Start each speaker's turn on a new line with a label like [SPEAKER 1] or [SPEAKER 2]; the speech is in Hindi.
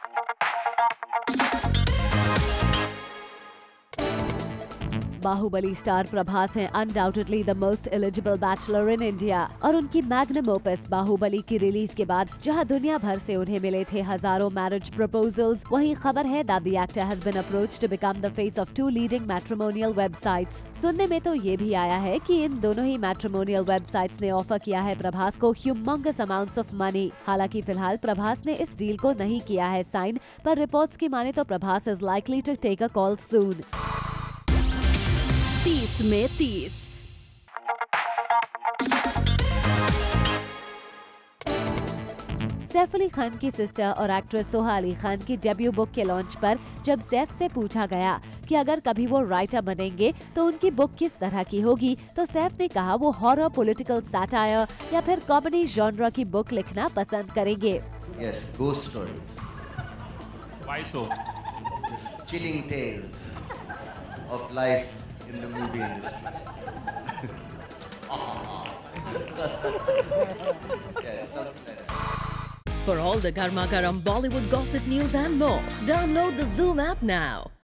[SPEAKER 1] बाहुबली स्टार प्रभास हैं undoubtedly the most eligible bachelor in India और उनकी मैग्नम ओपस बाहुबली की रिलीज के बाद जहां दुनिया भर से उन्हें मिले थे हजारों मैरिज प्रपोजल्स, वहीं खबर है that the actor has been approached to become the face of 2 leading matrimonial websites. सुनने में तो ये भी आया है कि इन दोनों ही मैट्रिमोनियल वेबसाइट्स ने ऑफर किया है प्रभास को ह्यूमंगस अमाउंट्स ऑफ मनी। हालांकि फिलहाल प्रभास ने इस डील को नहीं किया है साइन, पर रिपोर्ट्स की माने तो Prabhas is likely to take a call soon.
[SPEAKER 2] 30 में 30।
[SPEAKER 1] सैफ अली खान की सिस्टर और एक्ट्रेस सोहा अली खान की डेब्यू बुक के लॉन्च पर जब सैफ से पूछा गया कि अगर कभी वो राइटर बनेंगे तो उनकी बुक किस तरह की होगी, तो सैफ ने कहा वो हॉरर, पॉलिटिकल सैटायर या फिर कॉमेडी जॉनरा की बुक लिखना पसंद करेंगे।
[SPEAKER 3] Yes, ghost stories.
[SPEAKER 4] Why so?
[SPEAKER 3] Just chilling tales of life in the movie industry. Yes, something like that.
[SPEAKER 2] For all the Garma Garam Bollywood gossip news and more, download the Zoom app now.